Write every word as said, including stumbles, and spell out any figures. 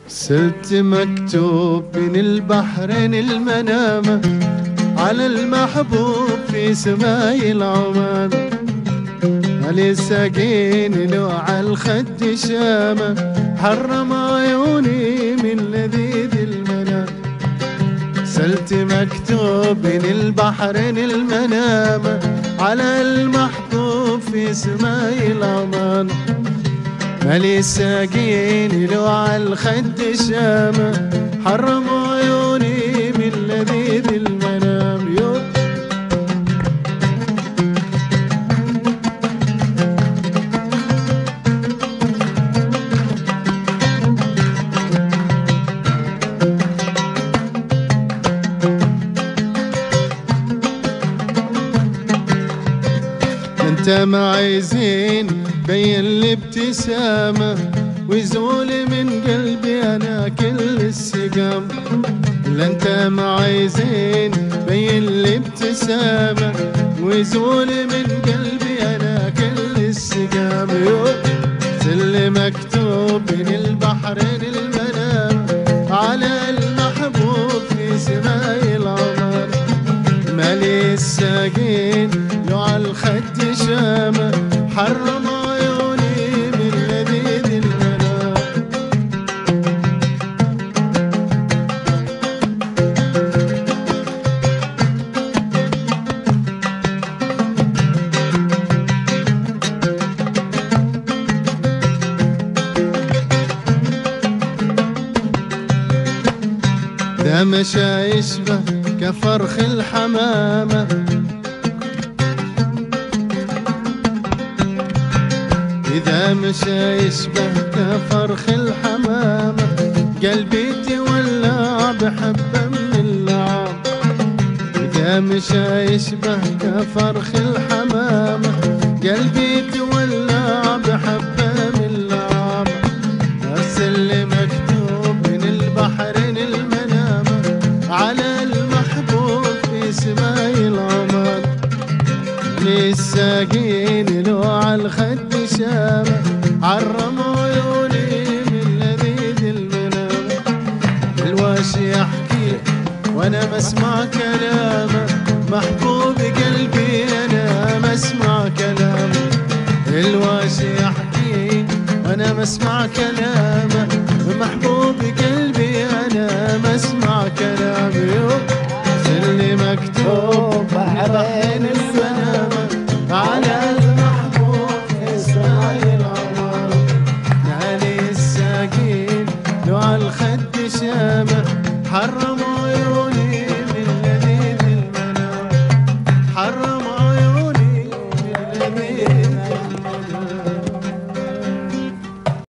سلت مكتوب بين البحرين المنامة على المحبوب في سماي العمان. علي ساقين لو على الخد شامة حرم عيوني من لذيذ المنام. سلت مكتوب بين البحرين المنامة على المحبوب في سماي العمان. مالي ساقين لو على الخد شامة حرموا عيوني من لذيذ المنام. يو انت معي زين بين الابتسامة ويزول من قلبي أنا كل السقام. انت معي زين بين الابتسامة ويزول من قلبي أنا كل السقام. سل مكتوب بين البحرين المنام على المحبوب في سماي العمان. مالي الساقين لو على الخد شامة حرم عيوني من لذيذ المنام. ده مشى يشبه كفرخ الحمامة إذا مشى يشبه كفرخ الحمامة. قلبي تولع بحبة من اللعام. إذا مشى يشبه كفرخ الحمامة قلبي تولع بحبة من اللعام. أرسل مكتوب من البحرين المنامة على المحبوب في سماي العمان. للساقين لو على الخد شامة عرموا عيوني من لذيذ المنام. الواشي يحكي وانا مسمع كلامه محبوب قلبي انا مسمع كلامه. الواشي يحكي وانا مسمع كلامه محبوب قلبي انا مسمع كلامه. سلي مكتوب بحرين المنامة على المحبوب في سماي العمان. نالي الساقين لو على الخد شامة حرموا